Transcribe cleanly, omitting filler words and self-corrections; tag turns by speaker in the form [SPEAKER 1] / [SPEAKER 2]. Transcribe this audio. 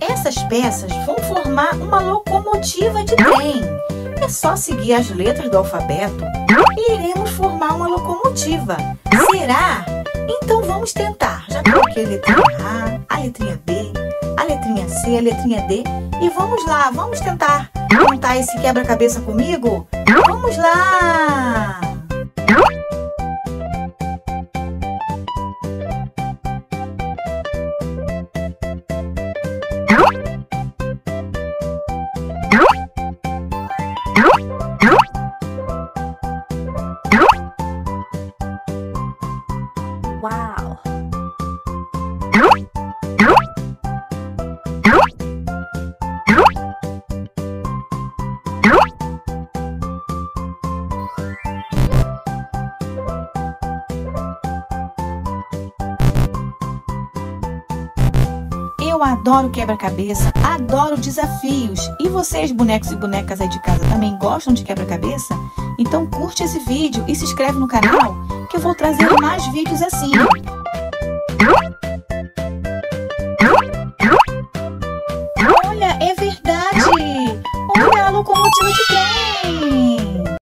[SPEAKER 1] Essas peças vão formar uma locomotiva de trem. É só seguir as letras do alfabeto e iremos formar uma locomotiva. Será? Então vamos tentar. Já coloquei a letrinha A, a letrinha B, a letrinha C, a letrinha D. E vamos lá, vamos tentar montar esse quebra-cabeça comigo? Vamos lá!
[SPEAKER 2] Uau!
[SPEAKER 1] Eu adoro quebra-cabeça, adoro desafios. E vocês, bonecos e bonecas aí de casa, também gostam de quebra-cabeça? Então curte esse vídeo e se inscreve no canal, que eu vou trazer mais vídeos assim.